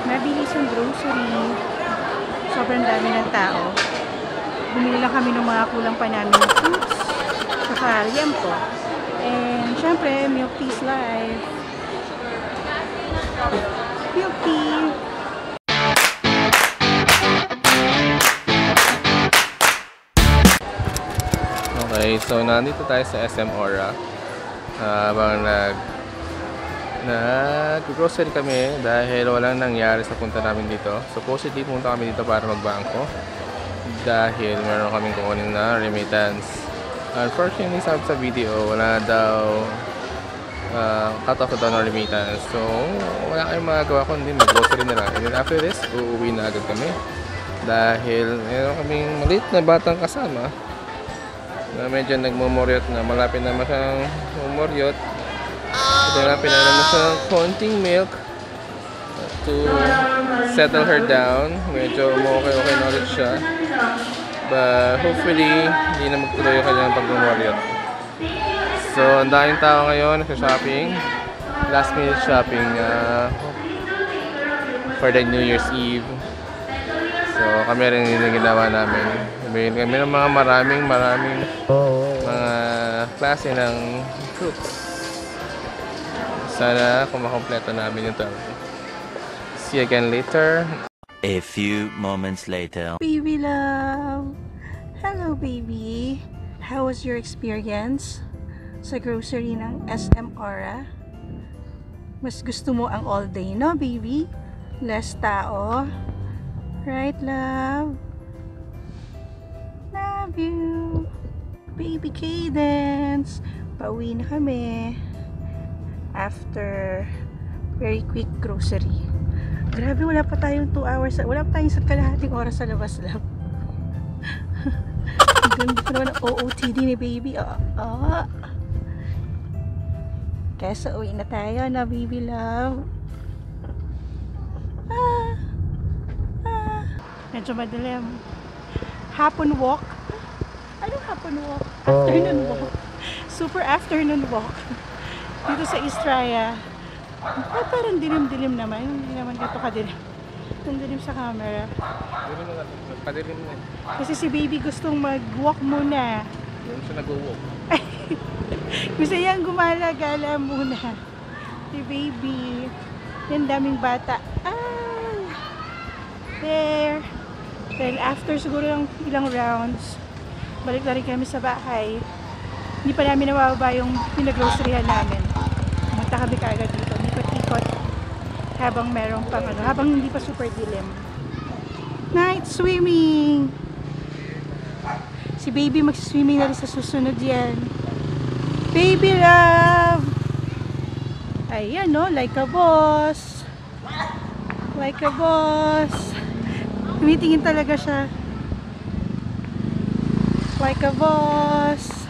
Mabilis yung grocery. Sobrang dami ng tao. Bumili lang kami ng mga kulang pa namin ng fruits. Saka liempo. And syempre, milk tea is life. Milk tea. Okay, so nandito tayo sa SM Aura. Habang nag-grocery kami dahil walang nangyari sa punta namin dito. Supposedly punta kami dito para magbangko dahil meron kaming kukunin na remittance. Unfortunately, sabi sa video, wala daw cut off daw ng remittance. So, wala kayong magagawa kundi mag-grocery na lang. And then after this, uuwi na agad kami dahil meron kaming maliit na batang kasama na medyo nagmumuryot na, malapit naman siyang mumuryot. Malapit na naman siya ng konting milk to settle her down. Medyo okay na ulit siya. But hopefully, hindi na magtuloy yung kanyang pagmumuryot. So, ang daming tao ngayon nagsa-shopping. Last minute shopping for the New Year's Eve. So, kami rin yung ginawa namin. Bumili kami ng mga maraming mga klase ng fruits. Sana kung makompleto namin yung target. See you again later. A few moments later. Baby love! Hello baby! How was your experience sa grocery ng SM Aura? Mas gusto mo ang all day, no baby? Less tao? Right love? Love you! Baby Cadence! Pauwi na kami after very quick grocery. Grabe, wala pa tayong 2 hours. Wala pa tayong kalahating oras sa labas lang. Ang ganda pa naman ang OOTD ni baby. Kaya sa uwi na tayo na baby love. Medyo madilim. Hapon walk. Anong hapon walk? Afternoon walk. Super afternoon walk. Dito sa Estrella. Ay, parang dilim-dilim naman. Hindi naman dito kadilim. Itong dilim sa camera. Padilim na. Kasi si baby gustong mag-walk muna. Doon siya nag-walk. Gusto niyang gumala-gala muna. Si baby. Yan, daming bata. Ay! There. Well, after siguro ng ilang rounds, balik na rin kami sa bahay. Hindi pa namin nabababa yung pinag-groceryhan namin. Pumunta kami kaagad dito. Ikot-ikot. Habang merong pang habang hindi pa super dilim. Night swimming! Si baby mag-swimming na rin sa susunod yan. Baby love! Ayan no, like a boss. Like a boss. Tumitingin talaga siya. Like a boss.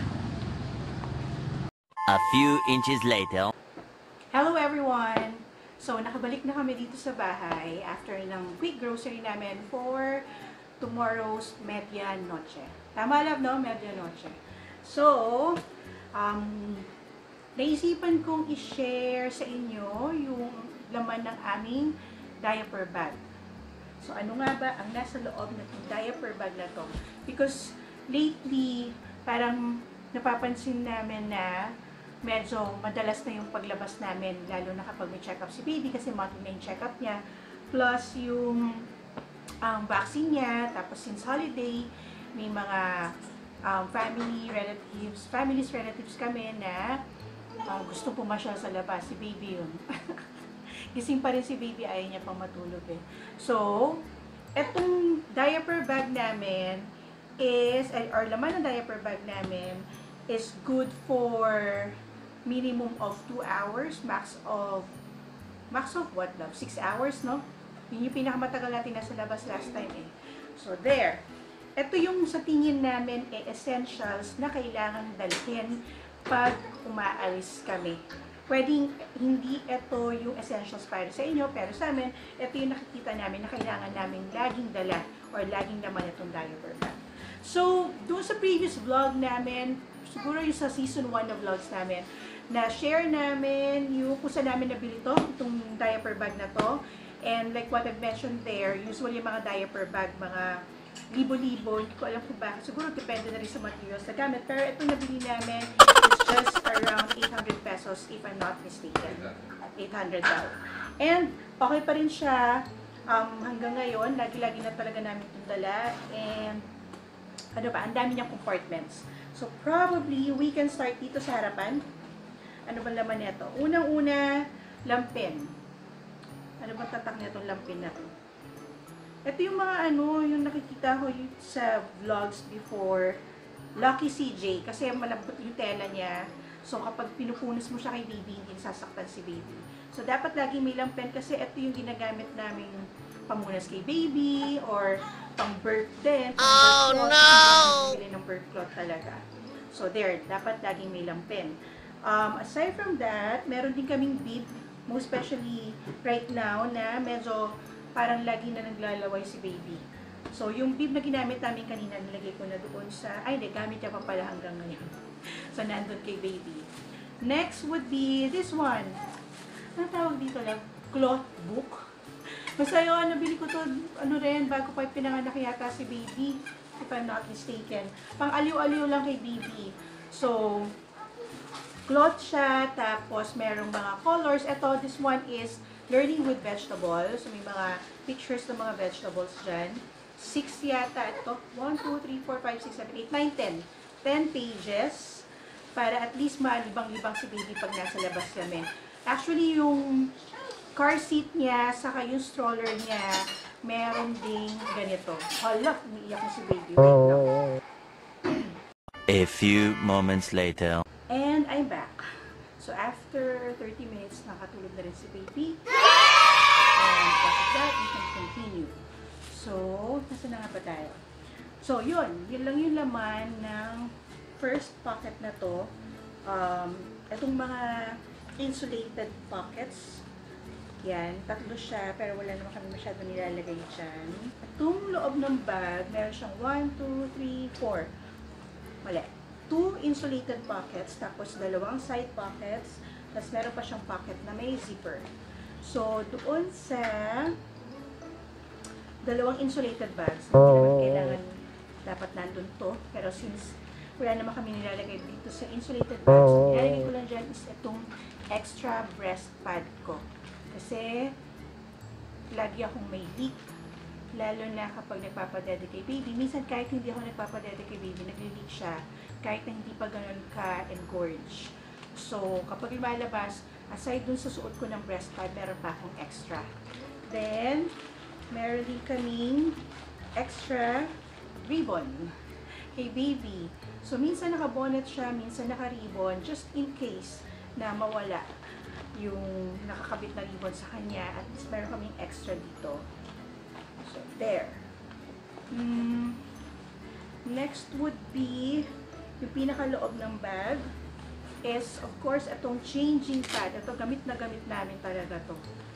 A few inches later. Hello everyone! So, nakabalik na kami dito sa bahay after ng quick grocery namin for tomorrow's medianoche. Tama lang, no? Medianoche. So, naisipan kong i-share sa inyo yung laman ng aming diaper bag. So, ano nga ba ang nasa loob ng diaper bag na to? Because lately, parang napapansin namin na medyo madalas na yung paglabas namin, lalo na kapag may check-up si baby kasi monthly na yung check-up niya, plus yung vaccine niya, tapos since holiday, may mga families, relatives kami na gusto pumasyal sa labas, si baby yun. Gising pa rin si baby, ayaw niya pang matulog eh. So, etong diaper bag namin is, or laman ng diaper bag namin is good for minimum of 2 hours, max of what love? 6 hours, no? Yun yung pinakamatagal natin nasa labas last time eh. So there. Ito yung sa tingin namin essentials na kailangan dalhin pag umaalis kami. Pwedeng hindi ito yung essentials para sa inyo, pero sa amin, ito yung nakikita namin na kailangan namin laging dala or laging naman itong diaper bag. So, doon sa previous vlog namin, siguro yung sa season 1 na vlogs namin, na share namin yung kung saan namin nabili to, itong diaper bag na to. And like what I've mentioned there, usually mga diaper bag, mga libo-libo, hindi ko alam kung bakit. Siguro depende na rin sa materials na gamit. Pero ito nabili namin, it's just around 800 pesos if I'm not mistaken. 800 daw. And okay pa rin siya hanggang ngayon. Lagi-lagi na talaga namin itong dala. And ano ba, ang dami niyang compartments. So probably we can start dito sa harapan. Ano ba laman nito? Unang-una, lampin. Ano bang tatak nitong lampin na to? Ito yung mga yung nakikita ko sa vlogs before, Lucky CJ, kasi malambot yung tela niya. So, kapag pinupunas mo siya kay baby, hindi sasaktan si baby. So, dapat lagi may lampen kasi ito yung ginagamit namin pamunas kay baby or pang birth din. Oh, no! Bili ng birth cloth talaga. So, there, dapat laging may lampen. Aside from that, meron din kaming bib, most especially right now na medyo parang lagi na naglalaway si baby. So, yung bib na ginamit namin kanina, nilagay ko na doon sa, ay, hindi, gamit niya pa pala hanggang ngayon. So, nandun kay baby. Next would be this one. Ano tawag dito lang? Cloth book. Basta yun, nabili ko to, rin, bago pa pinanganak yata si baby, if I'm not mistaken. Pang aliw-aliw lang kay baby. So, cloth siya, tapos merong mga colors. Ito, this one is Learning with Vegetables. So, may mga pictures ng mga vegetables dyan. 6 yata ito. 1, 2, 3, 4, 5, 6, 7, 8, 9, 10. 10 pages. Para at least malibang-libang si baby pag nasa labas kami. Actually, yung car seat niya, saka yung stroller niya, meron ding ganito. Hala, umiiyak na si baby. Wait lang. A few moments later. And I'm back. So, after 30 minutes, nakatulog na rin si baby. And after that, we can continue. So, nasa na nga ba tayo? So, yun. Yun lang yung laman ng first pocket na to. Itong mga insulated pockets. Yan. 3 siya, pero wala naman kami masyado nilalagay dyan. Itong loob ng bag, meron siyang 1, 2, 3, 4. Mali. 2 insulated pockets, tapos 2 side pockets, tapos meron pa siyang pocket na may zipper. So, doon sa 2 insulated bags, hindi naman kailangan dapat nandun to, pero since wala naman kami nilalagay dito sa insulated bags, nilalagay ko lang dyan is itong extra breast pad ko. Kasi, lagi akong may leak. Lalo na kapag nagpapadede kay baby. Minsan kahit hindi ako nagpapadede kay baby, nagli-leak siya. Kahit na hindi pa ganun ka-engorge. So, kapag lumalabas, aside dun sa suot ko ng breast pad, meron pa akong extra. Then, meron din kaming extra ribbon kay baby. So, minsan naka-bonnet siya, minsan naka-ribbon, just in case na mawala yung nakakabit na ribbon sa kanya. At least meron kaming extra dito. So, there. Next would be yung pinakaloob ng bag is, of course, itong changing pad. Ito, gamit na gamit namin talaga to.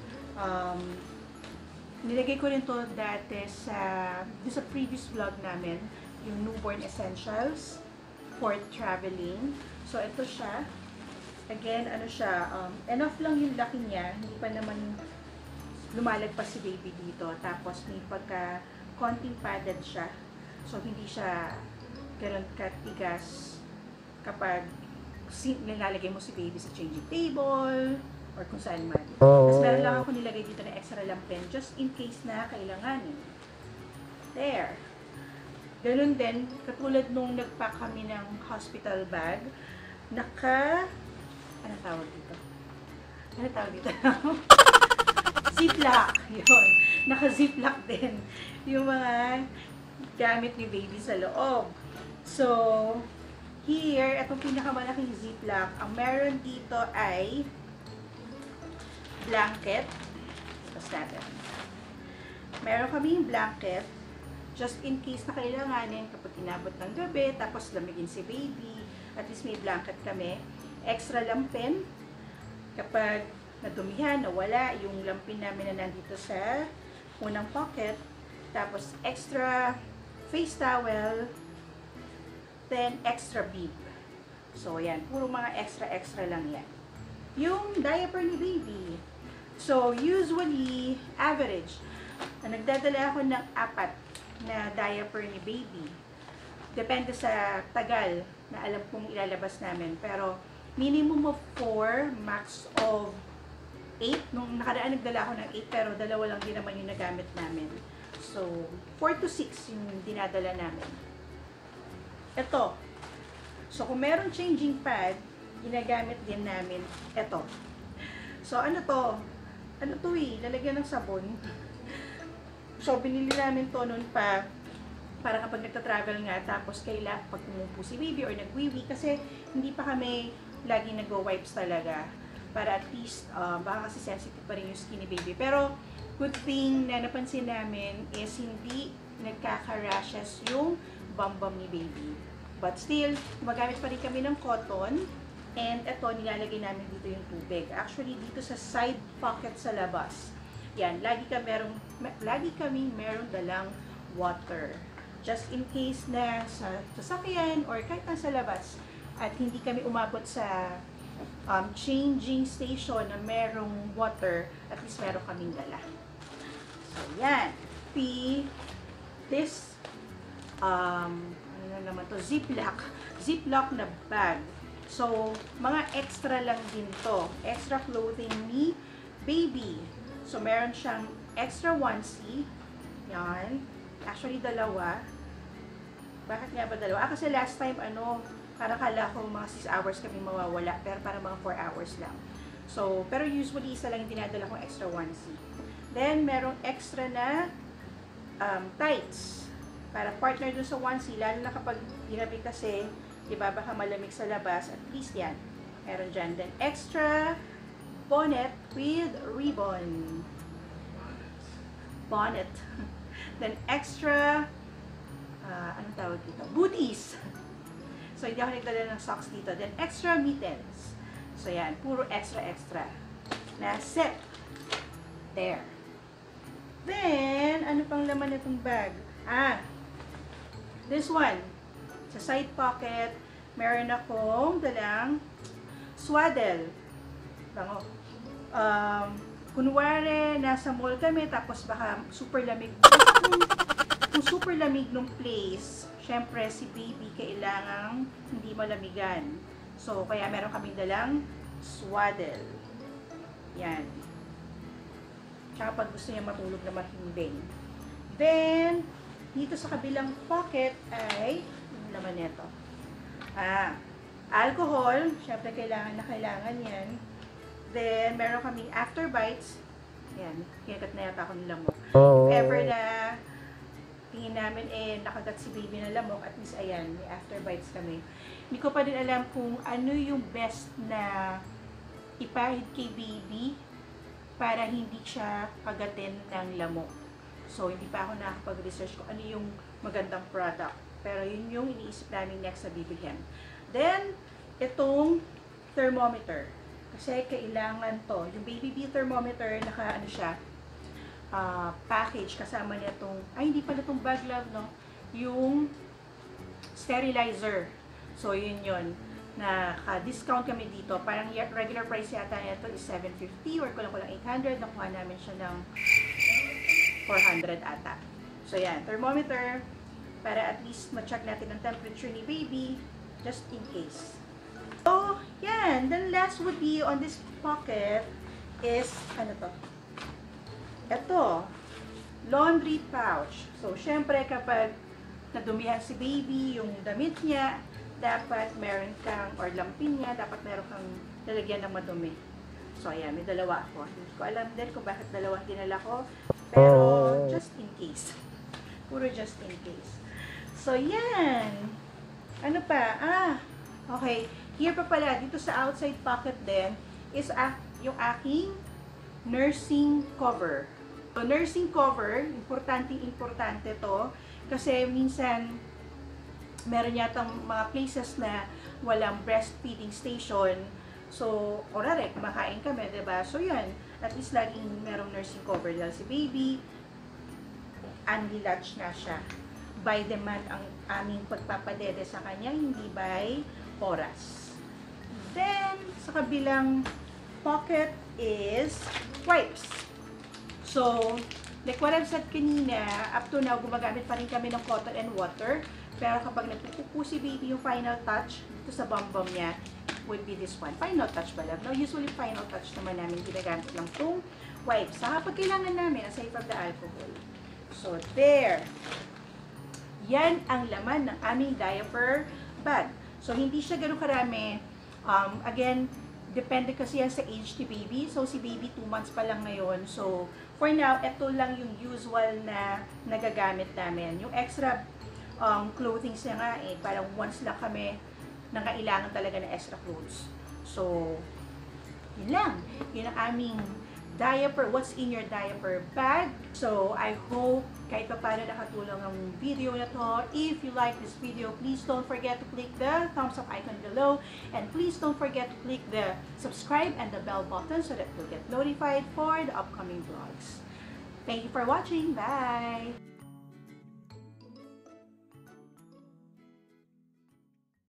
Nilagay ko rin to dati sa previous vlog namin, yung newborn essentials for traveling. So, ito siya. Again, ano siya, enough lang yung laki niya. Hindi pa naman lumalagpas si baby dito. Tapos may pagka konting padded siya. So, hindi siya gano'n katigas kapag nilalagay mo si baby sa changing table or kung saan man. Tapos meron lang ako nilagay dito na extra lampen just in case na kailanganin. There. Ganun din, katulad nung nagpack kami ng hospital bag, ano tawag dito? Ano tawag dito? Ziplock, yun. Naka-ziplock din yung mga gamit ni baby sa loob. So, here, itong pinakamalaking ziplock, ang meron dito ay blanket. Tapos natin. Meron kaming blanket, just in case na kailanganin kapag inabot ng gabi, tapos lamigin si baby, at least may blanket kami. Extra lampin, kapag nadumihan, nawala yung lampin namin na nandito sa unang pocket. Tapos, extra face towel, then extra bib. So, yan. Puro mga extra-extra lang yan. Yung diaper ni baby, So, usually, average, nagdadala ako ng 4 na diaper ni baby. Depende sa tagal na alam kong ilalabas namin. Pero, minimum of 4, max of 8. Nung nakaraan nagdala ako ng 8, pero 2 lang din naman yung nagamit namin. So, 4 to 6 yung dinadala namin. Ito. So, kung meron changing pad, ginagamit din namin ito. So, ano to? Ano to lalagyan ng sabon. So, binili namin to noon pa para kapag nagta-travel nga, tapos pag umupo si baby or nagwiwi, kasi hindi pa kami laging nag-wipes talaga. Para at least, baka kasi sensitive pa rin yung skin ni baby. Pero, good thing na napansin namin is hindi nagkaka-rashes yung bum-bum ni baby. But still, gumagamit pa rin kami ng cotton. And ito, nilalagay namin dito yung tubig. Actually, dito sa side pocket sa labas. Yan, lagi kaming meron dalang water. Just in case na sa sasakyan or kahit nasa labas at hindi kami umabot sa changing station na merong water, at least meron kaming dala. So, yan. This, ano na naman to, ziplock na bag. So, mga extra lang din to. Extra clothing ni baby. So, meron siyang extra onesie. Yan. Actually, 2. Bakit nga ba 2? Kasi last time, parang kala ko mga 6 hours kami mawawala. Pero parang mga 4 hours lang. So, pero usually, isa lang yung dinadala kong extra onesie. Then, merong extra na tights. Para partner dun sa onesie. Lalo na kapag ginabi kasi, diba, baka malamig sa labas, at least yan. Meron dyan. Then, extra bonnet with ribbon. Bonnet. Then, extra, anong tawag dito? Booties. So, hindi ako nagdala ng socks dito. Then, extra mittens. So, yan. Puro extra na set. There. Then, ano pang laman nitong bag? This one. Sa side pocket, meron akong dalang swaddle. Bango. Kunwari, nasa mall kami, tapos baka super lamig. Kung super lamig nung place, syempre si baby kailangang hindi malamigan. So, kaya meron kaming dalang swaddle. Yan. Tsaka pag gusto niya matulog na mahimbing. Then, dito sa kabilang pocket ay naman nito. Alcohol, syempre kailangan yan. Then, meron kaming after bites. Yan, kinagat na yata ako ng lamok. If ever na tingin namin nakagat si baby ng lamok, at least ayan, may after bites kami. Hindi ko pa din alam kung ano yung best na ipahid kay baby para hindi siya kagatin ng lamok. So, hindi pa ako nakakapag-research kung ano yung magandang product. Pero yun yung iniisip namin next sa bibilhin. Then, itong thermometer. Kasi kailangan to. Yung baby bee thermometer, naka-ano siya, package kasama niya itong, hindi pala itong bag love, no? Yung sterilizer. So, yun. Naka-discount kami dito. Parang regular price yata nito is $750 or kulang-kulang $800. Nakuha namin siya ng $400 ata. So, yan. Thermometer. Para at least ma-check natin ang temperature ni baby, just in case. So, yan. Then last would be on this pocket is, ano to? Ito, laundry pouch. So, syempre kapag nadumihan si baby, yung damit niya, dapat meron kang, or lampin niya, dapat meron kang lalagyan ng madumi. So, ayan, may 2 ako. Hindi ko alam din kung bakit 2 dinala ko, pero just in case. Puro just in case. So, yan. Ano pa? Okay. Here pa pala, dito sa outside pocket din, is yung aking nursing cover. So, nursing cover, importante to. Kasi minsan, meron yata mga places na walang breastfeeding station. So, orare, kumakain kami, diba? So, yan. At least laging merong nursing cover dahil si baby, unlatched na siya. By demand ang aming pagpapadede sa kanya, hindi by oras. Then, sa kabilang pocket, is wipes. So, like what I've said kanina, up to now, gumagamit pa rin kami ng cotton and water. Pero kapag nagpupupo si baby, yung final touch dito sa bum niya would be this one. Final touch ba lang? No, usually final touch naman namin ginagamit lang itong wipes. Saka pag kailangan namin, aside from the alcohol. So, there. Yan ang laman ng aming diaper bag. So, hindi siya ganun karami. Again, depende kasi yan sa age ni baby. So, si baby 2 months pa lang ngayon. So, for now, ito lang yung usual na nagagamit namin. Yung extra clothing niya nga parang once lang kami nangailangan talaga ng extra clothes. So, yun lang. Yun ang aming diaper, what's in your diaper bag. So, I hope kahit pa paano nakatulong ang video na to. If you like this video, please don't forget to click the thumbs up icon below. And please don't forget to click the subscribe and the bell button so that you'll get notified for the upcoming vlogs. Thank you for watching. Bye!